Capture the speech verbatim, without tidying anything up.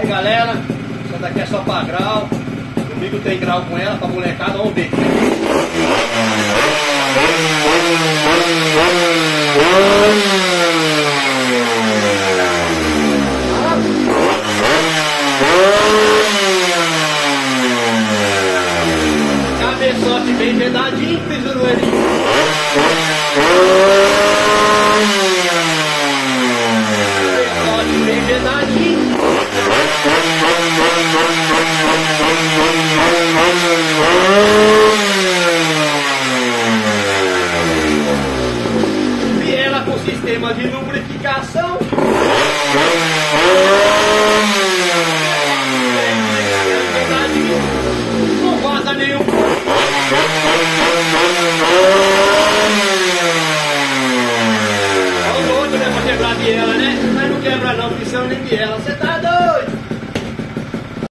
galera, essa daqui é só pra grau. Domingo tem grau com ela, pra molecada, vamos ver. Cabeçote bem vedadinho, pisorueirinho. Cabeçote bem vedadinho. Viela com sistema de lubrificação. Não vaza nenhum. Olha o outro, né, pra quebrar a biela, né? Mas não quebra não, frição nem biela. Você tá doido?